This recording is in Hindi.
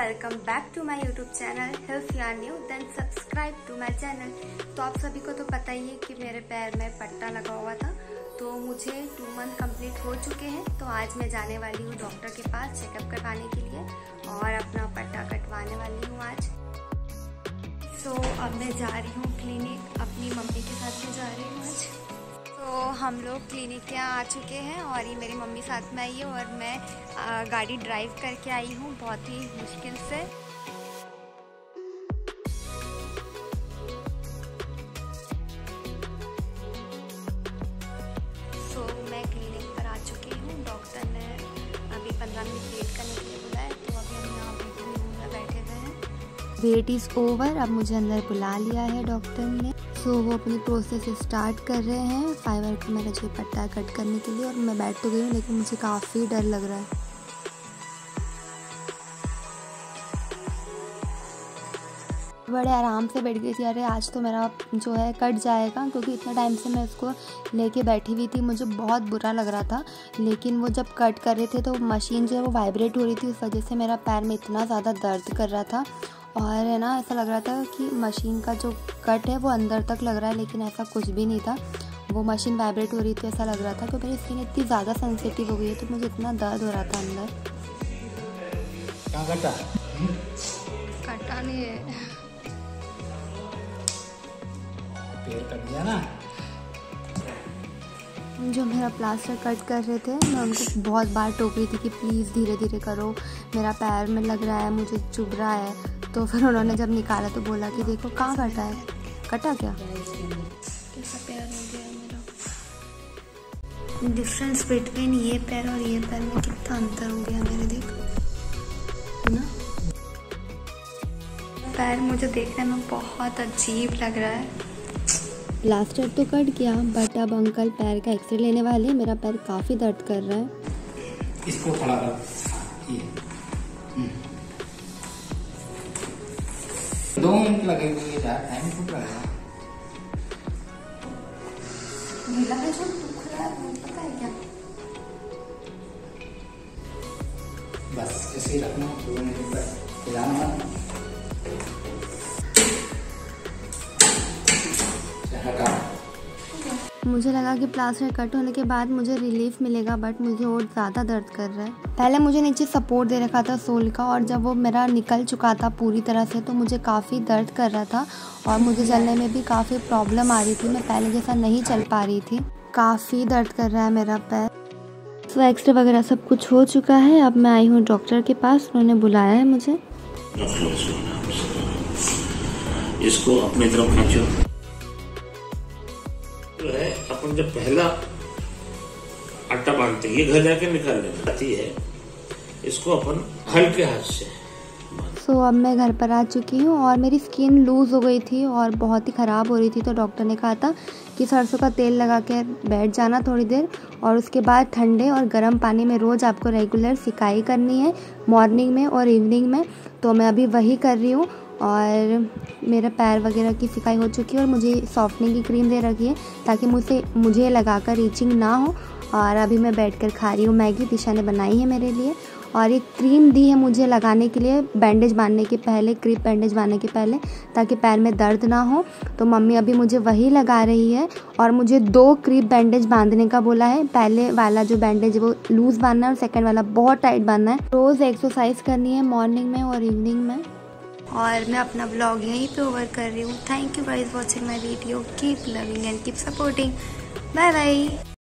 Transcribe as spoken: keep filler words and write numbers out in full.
Welcome back to my YouTube channel. If you are new then subscribe to my channel. तो आप सभी को तो पता ही है कि मेरे पैर में पट्टा लगा हुआ था, तो मुझे टू मंथ कंप्लीट हो चुके हैं। तो आज मैं जाने वाली हूँ डॉक्टर के पास चेकअप करवाने के लिए और अपना पट्टा कटवाने वाली हूँ आज। तो अब मैं जा रही हूँ क्लिनिक, अपनी मम्मी के साथ में जा रही हूँ आज। तो हम लोग क्लिनिक के यहाँ आ चुके हैं और ये मेरी मम्मी साथ में आई है और मैं आ, गाड़ी ड्राइव करके आई हूँ बहुत ही मुश्किल से। तो मैं क्लिनिक पर आ चुकी हूँ। डॉक्टर ने अभी पंद्रह मिनट वेट करने के लिए बुलाया, तो अभी हम यहाँ वेटिंग रूम में बैठे हुए हैं। वेट इज़ ओवर, अब मुझे अंदर बुला लिया है डॉक्टर ने। तो वो अपनी प्रोसेस स्टार्ट कर रहे हैं फाइबर को मेरा जो पट्टा कट करने के लिए। और मैं बैठ तो गई हूँ लेकिन मुझे काफ़ी डर लग रहा है। बड़े आराम से बैठ गई थी। अरे आज तो मेरा जो है कट जाएगा, क्योंकि इतना टाइम से मैं उसको लेके बैठी हुई थी, मुझे बहुत बुरा लग रहा था। लेकिन वो जब कट कर रहे थे तो मशीन जो है वो वाइब्रेट हो रही थी, उस वजह से मेरा पैर में इतना ज़्यादा दर्द कर रहा था। और है ना, ऐसा लग रहा था कि मशीन का जो कट है वो अंदर तक लग रहा है, लेकिन ऐसा कुछ भी नहीं था। वो मशीन वाइब्रेट हो रही थी, ऐसा लग रहा था कि मेरी स्किन इतनी ज़्यादा सेंसिटिव हो गई है, तो मुझे इतना दर्द हो रहा था अंदर। कहाँ कटा? कटा नहीं है, पैर कट गया ना। जो मेरा प्लास्टर कट कर रहे थे, मैं उनको बहुत बार टोक रही थी कि प्लीज़ धीरे धीरे करो, मेरा पैर में लग रहा है, मुझे चुभ रहा है। तो फिर उन्होंने जब निकाला तो बोला कि देखो कहाँ कटा है। कटा क्या? कैसा पैर हो गया मेरा। डिफरेंस बिटवीन ये पैर और ये पैर में कितना अंतर हो गया मेरे, देख ना। पैर मुझे देखने में बहुत अजीब लग रहा है। प्लास्टर तो कट गया, बट अब अंकल पैर का एक्सरे लेने वाले हैं। मेरा पैर काफ़ी दर्द कर रहा है। इसको खड़ा कर। दो मिनट लगेंगे, टाइम खूब लगेगा। ढीला है जो दुख रहा है, पता है क्या? बस ऐसे ही रखना, दो मिनट तक हिलाना मत। मुझे लगा कि प्लास्टर कट होने के बाद मुझे रिलीफ मिलेगा, बट मुझे और ज़्यादा दर्द कर रहा है। पहले मुझे नीचे सपोर्ट दे रखा था सोल का, और जब वो मेरा निकल चुका था पूरी तरह से तो मुझे काफ़ी दर्द कर रहा था और मुझे चलने में भी काफ़ी प्रॉब्लम आ रही थी। मैं पहले जैसा नहीं चल पा रही थी। काफ़ी दर्द कर रहा है मेरा पैर। तो एक्सरे वगैरह सब कुछ हो चुका है। अब मैं आई हूँ डॉक्टर के पास, उन्होंने बुलाया है मुझे। इसको अपनी तरफ खींचो। जो है अपन जब पहला आटा बांधते ये घर जाके निकालने आती है, इसको अपन हल्के हाथ से। सो so, अब मैं घर पर आ चुकी हूँ और मेरी स्किन लूज़ हो गई थी और बहुत ही ख़राब हो रही थी। तो डॉक्टर ने कहा था कि सरसों का तेल लगा के बैठ जाना थोड़ी देर, और उसके बाद ठंडे और गर्म पानी में रोज़ आपको रेगुलर सिकाई करनी है, मॉर्निंग में और इवनिंग में। तो मैं अभी वही कर रही हूँ और मेरे पैर वगैरह की सिकाई हो चुकी है और मुझे सॉफ्टनिंग की क्रीम दे रखी है ताकि मुझसे मुझे लगाकर रीचिंग ना हो। और अभी मैं बैठकर खा रही हूँ मैगी, दिशा ने बनाई है मेरे लिए। और एक क्रीम दी है मुझे लगाने के लिए बैंडेज बांधने के पहले, क्रीप बैंडेज बांधने के पहले, ताकि पैर में दर्द ना हो। तो मम्मी अभी मुझे वही लगा रही है और मुझे दो क्रीप बैंडेज बांधने का बोला है। पहले वाला जो बैंडेज है वो लूज़ बांधना है और सेकेंड वाला बहुत टाइट बांधना है। रोज़ एक्सरसाइज करनी है मॉर्निंग में और इवनिंग में। और मैं अपना ब्लॉग यहीं पे ओवर कर रही हूँ। Thank you guys watching my video. Keep loving and keep supporting. Bye bye.